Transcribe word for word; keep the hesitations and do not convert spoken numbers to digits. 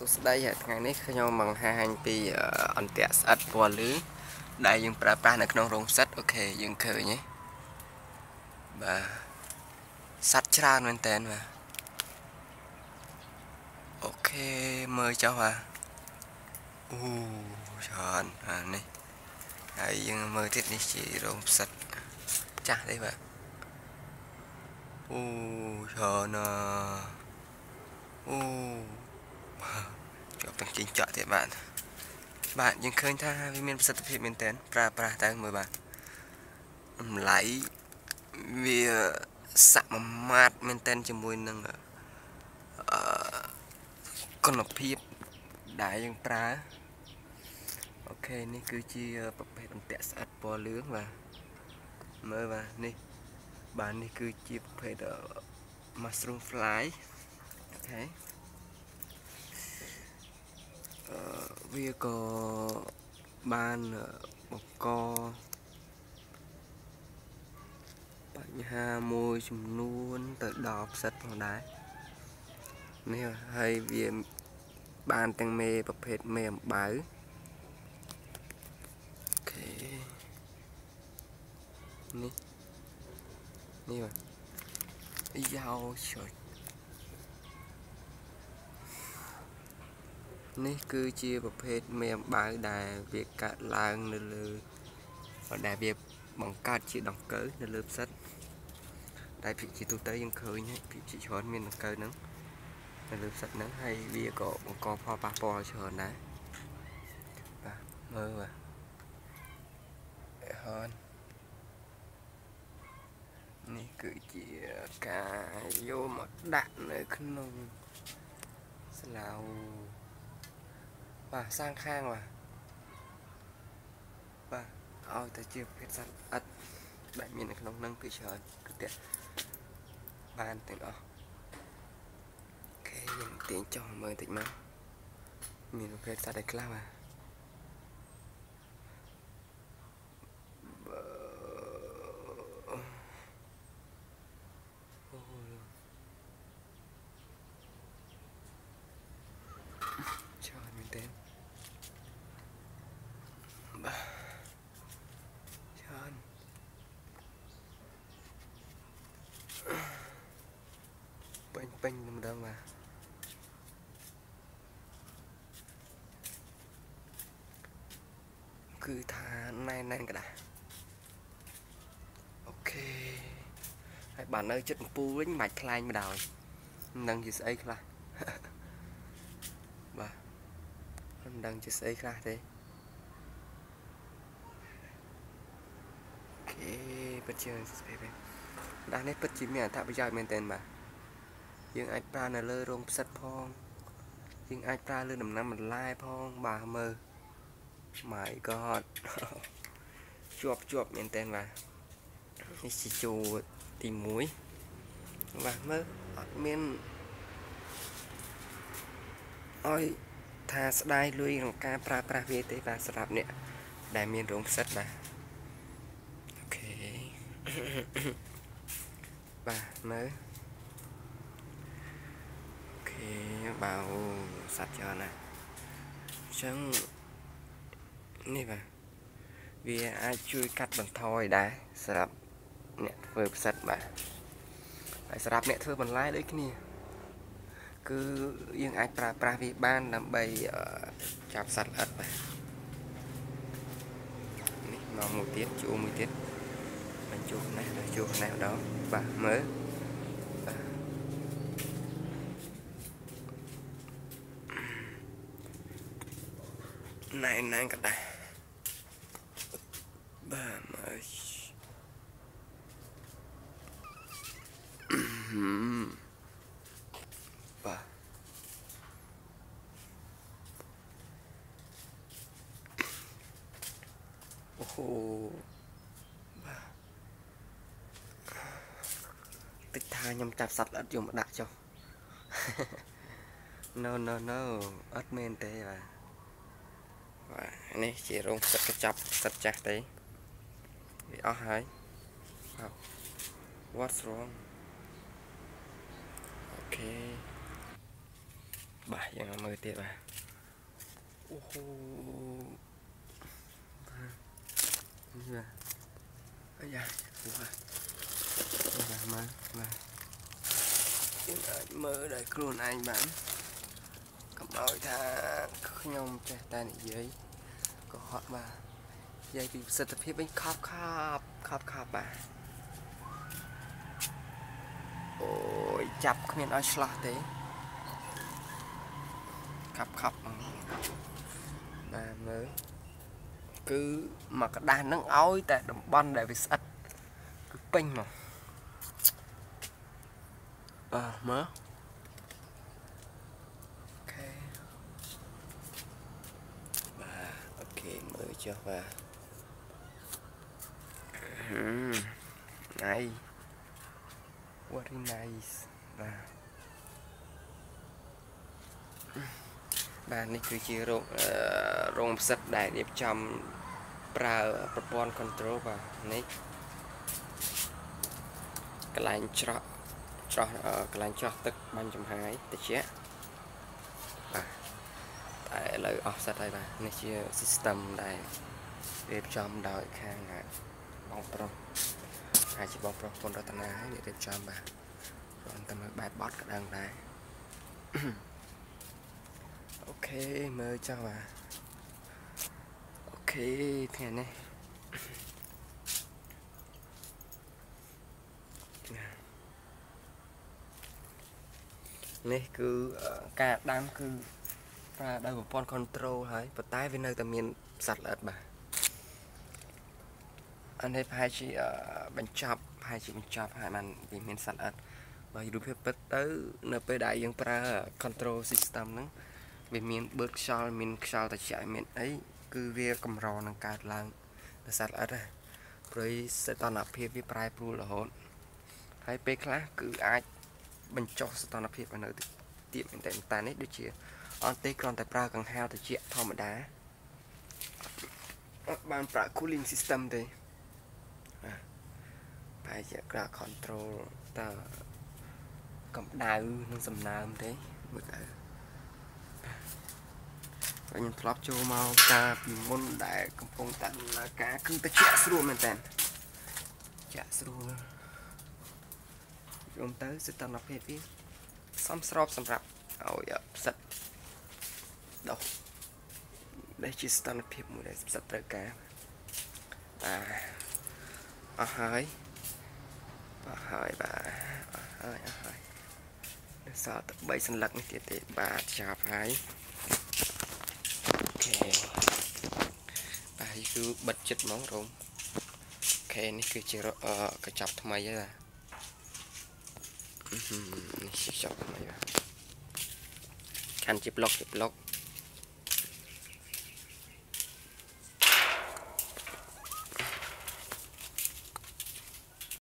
សុស្ដីថ្ងៃនេះខ្ញុំបង្ហាញពីអន្ទាក់ស្អិតពណ៌លឿងដែលយើងប្រើប្រាស់នៅក្នុងរោងផ្សិតអូខេយើងឃើញទេបាទសត្វច្រើនមែនតើបាទអូខេមើលចុះបាទអូច្រើនអានេះហើយយើងមើលទៀតនេះជារោងផ្សិតចាស់ទេបាទអូច្រើនណាស់អូជាប់ទាំងជីងចក់ទៀតបាទបាទយើងឃើញថាវាមានប្រសិទ្ធភាពមែនតើប្រើប្រាស់ទៅមើលបាទតម្លៃវាសមាមាត្រមែនតើជាមួយនឹងអឺគុណភាពដែលយើងប្រើអូខេនេះគឺជាប្រភេទអន្ទាក់ស្អិតពណ៌លឿងបាទមើលបាទនេះបាទនេះគឺជាប្រភេទ mushroom fly អូខេអឺវាក៏បានបង្កបញ្ហាមួយចំនួនទៅដល់ផ្សិតផងដែរនេះហើយវាបានទាំងមេប្រភេទមេអំបៅអូខេនេះនេះបាទយោចុចនេះគឺជាប្រភេទមេអំបៅដែលវាកាត់ឡើងនៅលើដែលវាបង្កើតជាដង្កូវនៅលើផ្សិតតែភាគជាទូទៅយើងឃើញភាគជាច្រើនមានដង្កូវហ្នឹងនៅលើផ្សិតហ្នឹងហើយវាក៏បង្កផលប៉ះពាល់ច្រើនដែរបាទមើលបាទហើយនេះគឺជាការយកមកដាក់នៅក្នុងស្លាវបាទសាងខាងបាទបាទឲ្យទៅជាប្រភេទសត្វអិតដែលមាននៅក្នុងហ្នឹងគឺច្រើនគឺតែបានទាំងអស់អូខេយើងទាញចុះមើលតិចមកមានប្រភេទសត្វឯខ្លះបាទច្រើនមែនទេបាទច្រើនពេញពេញម្ដងបាទគឺថាណែនណែនក្តាស់អូខេហើយបាននៅចិត្តកំពូលវិញមិនបាច់ខ្លែងម្ដងមិនដឹងជាស្អីខ្លះបាទមិនដឹងជាស្អីខ្លះទេអូខេពិតជាស្អីវិញដាស់នេះពិតជាមានអត្ថប្រយោជន៍មែនទែនបាទយើងអាចប្រើនៅលើរោងផ្សិតផងយើងអាចប្រើលើដំណាំបន្លែផងបាទមើល My God ជាប់ជាប់មែនតើបាទនេះជាជួរទីមួយបាទមើលអត់មានឲ្យថាស្ដាយលុយក្នុងការប្រើប្រាស់វាទេបាទសម្រាប់អ្នកដែលមានរោងផ្សិតបាទអូខេបាទមើលអូខេបាទអូសត្វច្រើនណាស់អញ្ចឹងនេះបាទវាអាចជួយកាត់បន្ថយដែរសម្រាប់អ្នកធ្វើផ្សិតបាទហើយសម្រាប់អ្នកធ្វើបន្លែដូចគ្នាគឺយើងអាចប្រើប្រាស់វាបានដើម្បីចាប់សត្វល្អិតបាទនេះមកមួយទៀតជួរមួយទៀតបញ្ជួរនេះដល់ជួរនេះម្ដងបាទមើលណែណែក៏ដែរបាទមើលបាទអូហូបាទតិចថាខ្ញុំចាប់សត្វល្អិតយកមកដាក់ចុះ no no no អត់មែនទេបាទបាទនេះជារោងផ្សិតកញ្ចប់ផ្សិតចាស់ទេវាអស់ហើយ What's wrong អូខេ bàยังมือเตี้ยบ่าโอ้โหนี่บ่าเอ้ยยัยว้าบ่ามาบ่ามือได้ครูนanh bạn cầm đôi tha nhom trẻ ta này dưới có họ bà dây bị sật tập hiếp bánh khắp khắp khắp khắp bà ôi chập không biết nói slot thế khắp khắp bà mới cứ mà cái đàn nâng ối tại đồng bắn để bị sạch cứ pinh mà à mớ ok bà ok mới cho bà hmm. Này very nice bà bà này cứ chỉ rộng uh, rộng sạch đại điệp chăm pra propon control bà này cái lạnh cho cho cái lạnh cho tức ban chấm hai để chết bà tại lời offset đây bà này chỉ system đây điệp chăm đợi khang ngại bóng pro hai chỉ bóng pro con ra tana để điệp chăm bà còn tầm bài bot cả đang đây ok mời cho bà ok thế này này cứ cả đám cứ ra đây một con controlហើយប៉ុន្តែវានៅតែមានសត្វល្អិតបាទអានេះប្រហែលជាបញ្ចប់ប្រហែលជាបញ្ចប់ហើយបានវាមានសត្វល្អិតបើរូបភាពពិតទៅនៅពេលដែលយើងប្រើ control system ហ្នឹងវាមានបឺតខ្យល់មានខ្យល់ត្រជាក់មានអីគឺវាកម្រនឹងកើតឡើងនៅសត្វល្អិតហ្នឹងព្រោះសីតុណ្ហភាពវាប្រែប្រួលរហូតហើយពេលខ្លះគឺអាចបញ្ចុះសីតុណ្ហភាពនៅទាបមែនតែតានេះដូចជាអត់ទេគ្រាន់តែប្រើកង្ហារត្រជាក់ធម្មតាអត់បានប្រើ cooling system ទេបែរជាក្រា control តើកម្ដៅនិងសំណើមទេមើលទៅខ្ញុំធ្លាប់ចូលមកតាពីមុនដែលកំពុងតែដំណើរការគឺត្រជាក់ស្រួលមែនតើជាក់ស្រួលយំទៅសីតុណ្ហភាពវាសមស្របសម្រាប់ឲ្យផ្សិតដោះដែលជាស្ថានភាពមួយដែលផ្សិតត្រូវការបាទអស់ហើយអស់ហើយបាទអស់ហើយអស់ហើយនៅសល់តែបីសន្លឹកនេះទៀតទេបាទចាប់ហើយអូខេបាទគឺបិទចិត្តហ្មងរោមអូខេនេះគឺជាកញ្ចប់ថ្មីហើយបាទនេះជាកញ្ចប់ថ្មីបាទកាន់ជាប្លុកជាប្លុក